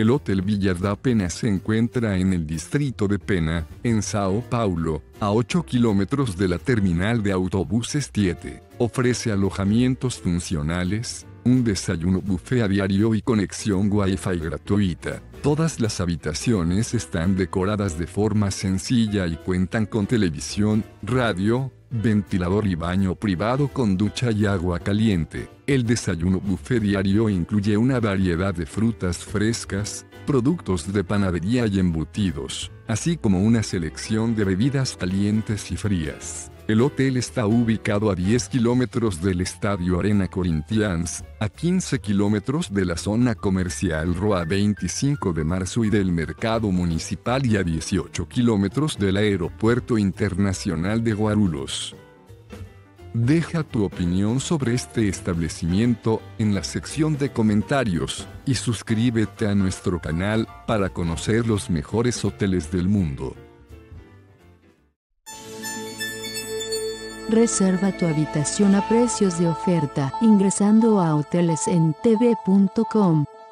El Hotel Villa da Pena se encuentra en el distrito de Pena, en Sao Paulo, a 8 kilómetros de la terminal de autobuses Tietê. Ofrece alojamientos funcionales, un desayuno buffet a diario y conexión Wi-Fi gratuita. Todas las habitaciones están decoradas de forma sencilla y cuentan con televisión, radio, ventilador y baño privado con ducha y agua caliente. El desayuno buffet diario incluye una variedad de frutas frescas, productos de panadería y embutidos, así como una selección de bebidas calientes y frías. El hotel está ubicado a 10 kilómetros del Estadio Arena Corinthians, a 15 kilómetros de la zona comercial Rua 25 de marzo y del mercado municipal y a 18 kilómetros del Aeropuerto Internacional de Guarulhos. Deja tu opinión sobre este establecimiento en la sección de comentarios y suscríbete a nuestro canal para conocer los mejores hoteles del mundo. Reserva tu habitación a precios de oferta ingresando a hotelesentv.com.